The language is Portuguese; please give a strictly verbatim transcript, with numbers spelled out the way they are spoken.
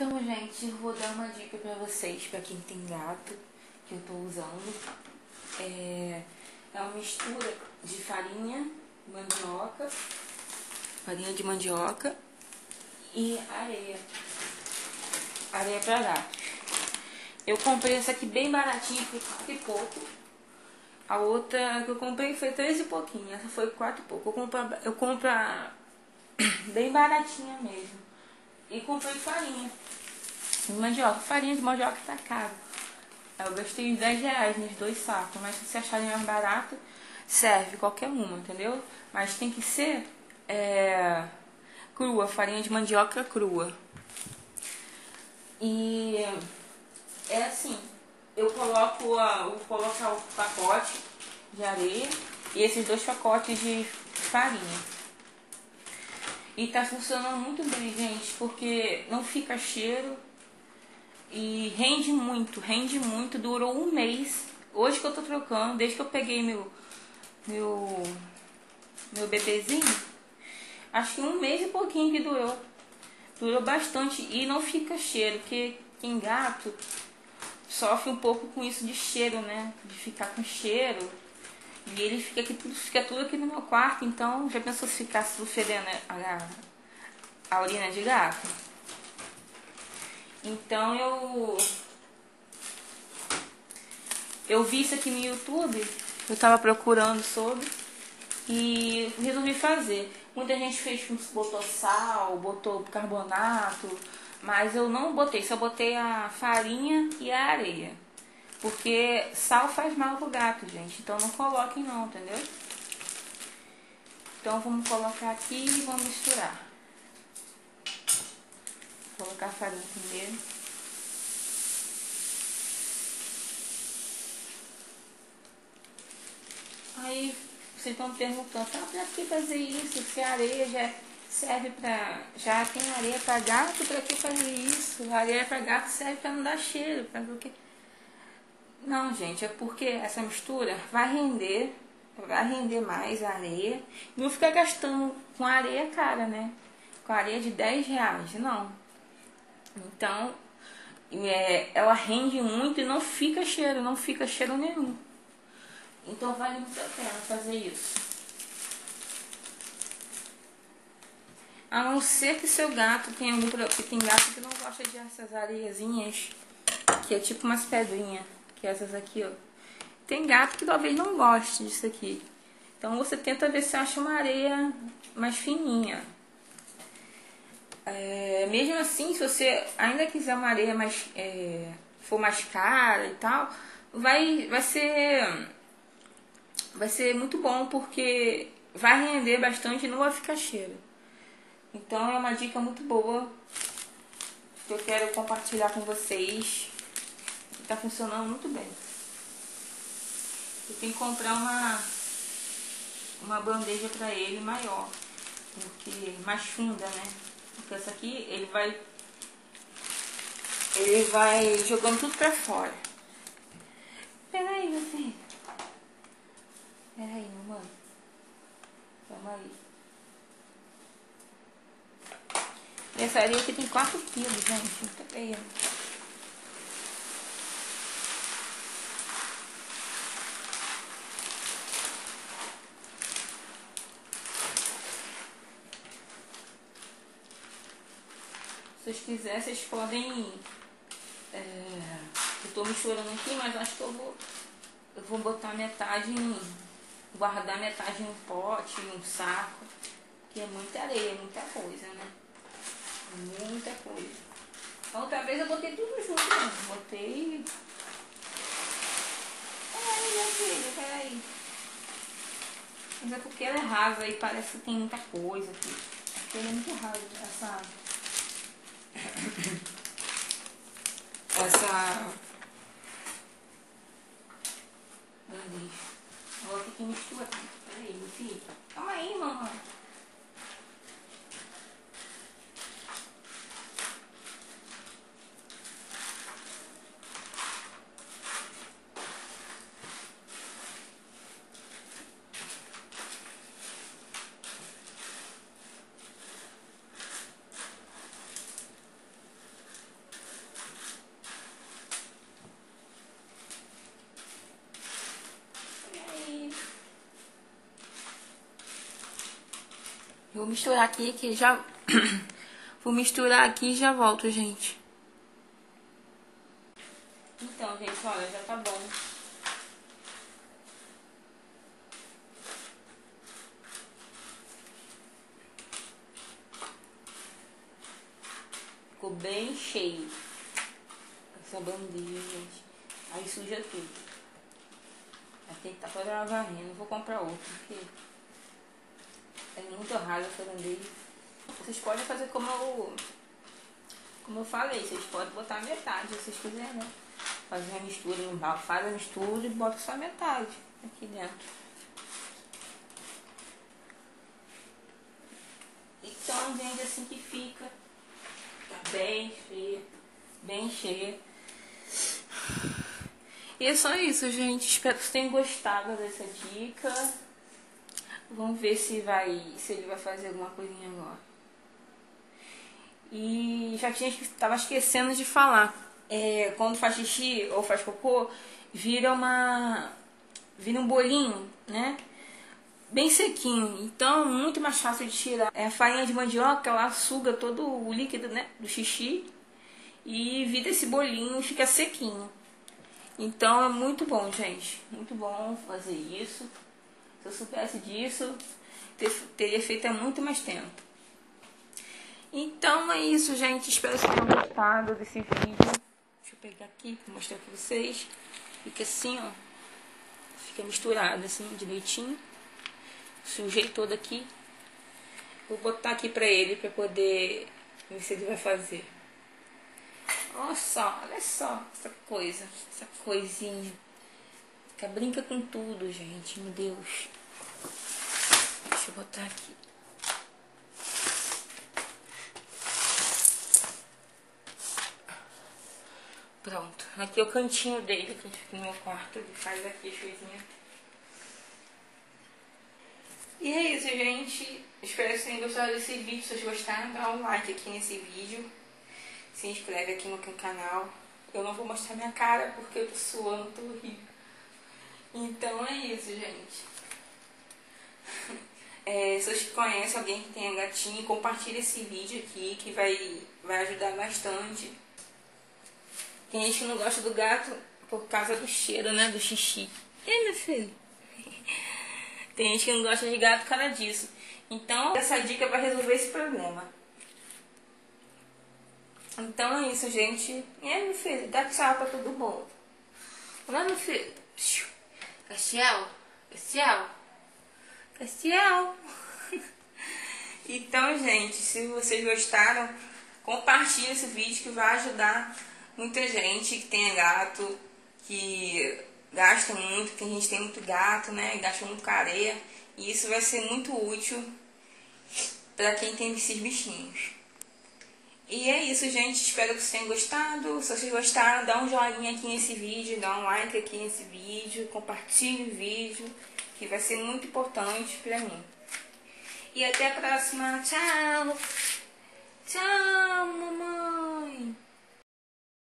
Então, gente, eu vou dar uma dica pra vocês, pra quem tem gato, que eu tô usando. É, é uma mistura de farinha, mandioca, farinha de mandioca e areia. Areia pra gato. Eu comprei essa aqui bem baratinha, foi quatro e pouco. A outra que eu comprei foi três e pouquinho, essa foi quatro e pouco. Eu compro, eu compro a bem baratinha mesmo. E comprei farinha de mandioca. Farinha de mandioca tá caro. Eu gastei dez reais nos dois sacos, mas se você acharem mais barato, serve qualquer uma, entendeu? Mas tem que ser é, crua, farinha de mandioca crua. E é assim, eu coloco a, vou colocar o pacote de areia e esses dois pacotes de farinha. E tá funcionando muito bem, gente, porque não fica cheiro e rende muito, rende muito. Durou um mês. Hoje que eu tô trocando, desde que eu peguei meu, meu, meu bebezinho, acho que um mês e pouquinho que durou. Durou bastante e não fica cheiro, porque quem gato sofre um pouco com isso de cheiro, né? De ficar com cheiro. E ele fica aqui, tudo, fica tudo aqui no meu quarto, então já pensou se ficasse tudo fedendo a, a urina de gato? Então eu eu vi isso aqui no YouTube, eu tava procurando sobre e resolvi fazer. Muita gente fez, botou sal, botou carbonato, mas eu não botei, só botei a farinha e a areia. Porque sal faz mal pro gato, gente. Então não coloquem não, entendeu? Então vamos colocar aqui e vamos misturar. Vou colocar a farinha primeiro. Aí vocês estão perguntando, ah, pra que fazer isso? Se a areia já serve pra... Já tem areia pra gato, pra que fazer isso? A areia pra gato serve pra não dar cheiro, pra o quê? Não, gente, é porque essa mistura vai render, vai render mais a areia. E não ficar gastando com areia cara, né? Com areia de dez reais, não. Então, é, ela rende muito e não fica cheiro, não fica cheiro nenhum. Então vale muito a pena fazer isso. A não ser que seu gato tenha algum problema, porque tem gato que não gosta de essas areiazinhas, que é tipo umas pedrinhas, que é essas aqui, ó. Tem gato que talvez não goste disso aqui. Então você tenta ver se acha uma areia mais fininha. É, mesmo assim, se você ainda quiser uma areia mais é, for mais cara e tal, vai, vai ser vai ser muito bom, porque vai render bastante e não vai ficar cheiro. Então é uma dica muito boa que eu quero compartilhar com vocês. Está funcionando muito bem. Eu tenho que comprar uma uma bandeja para ele maior, porque mais funda, né? Porque essa aqui ele vai ele vai jogando tudo pra fora. Pera aí, meu filho. Pera aí, mamãe. Calma aí. E essa areia aqui tem quatro quilos, gente. Pera aí. Se vocês quiserem, vocês podem... É, eu tô misturando aqui, mas acho que eu vou... Eu vou botar metade em... Guardar metade em um pote, em um saco. Que é muita areia, muita coisa, né? Muita coisa. A outra vez eu botei tudo junto, né? Botei... Peraí, meu filho, peraí. Mas é porque ela é rasa e parece que tem muita coisa aqui. Porque ela é muito rasa, essa... Essa... Vou ter que misturar. Peraí, meu filho. Calma aí, mamãe. Vou misturar aqui que já... Vou misturar aqui e já volto, gente. Então, gente, olha, já tá bom. Ficou bem cheio essa bandeja, gente. Aí suja tudo. Aqui tá toda varrendo. Vou comprar outro, porque é muito raro essa bandeja. Vocês podem fazer como eu, como eu falei. Vocês podem botar metade, se vocês quiserem, né? Fazer uma mistura no balde. Faz a mistura e bota só metade aqui dentro. Então, gente, assim que fica. Tá bem cheia. Bem cheia. E é só isso, gente. Espero que vocês tenham gostado dessa dica. Vamos ver se vai, se ele vai fazer alguma coisinha agora. E já tinha, tava esquecendo de falar. É, quando faz xixi ou faz cocô, vira uma, vira um bolinho, né? Bem sequinho. Então, muito mais fácil de tirar. É a farinha de mandioca, ela suga todo o líquido, né, do xixi e vira esse bolinho e fica sequinho. Então é muito bom, gente. Muito bom fazer isso. Se eu soubesse disso, ter, teria feito há muito mais tempo. Então é isso, gente. Espero que vocês tenham gostado desse vídeo. Deixa eu pegar aqui para mostrar para vocês. Fica assim, ó. Fica misturado assim, direitinho. Sujei todo aqui. Vou botar aqui para ele, para poder ver se ele vai fazer. Olha só, olha só essa coisa, essa coisinha. Fica, brinca com tudo, gente, meu Deus. Deixa eu botar aqui. Pronto, aqui é o cantinho dele, que fica no meu quarto, ele faz aqui as coisinhas. E é isso, gente. Espero que vocês tenham gostado desse vídeo. Se vocês gostaram, dá um like aqui nesse vídeo. Se inscreve aqui no canal. Eu não vou mostrar minha cara porque eu tô suando, tô horrível. Então é isso, gente. É, se vocês conhecem alguém que tenha gatinho, compartilha esse vídeo aqui que vai, vai ajudar bastante. Tem gente que não gosta do gato por causa do cheiro, né? Do xixi. E meu filho? Tem gente que não gosta de gato por causa disso. Então essa dica vai resolver esse problema. Então é isso, gente. E aí, meu filho, dá tchau pra todo mundo. Vai, meu filho. Castiel, Castiel, Castiel. Então, gente, se vocês gostaram, compartilhe esse vídeo que vai ajudar muita gente que tenha gato, que gasta muito, que a gente tem muito gato, né? Gasta muito com areia. E isso vai ser muito útil para quem tem esses bichinhos. E é isso, gente. Espero que vocês tenham gostado. Se vocês gostaram, dá um joinha aqui nesse vídeo, dá um like aqui nesse vídeo, compartilhe o vídeo, que vai ser muito importante pra mim. E até a próxima. Tchau! Tchau, mamãe!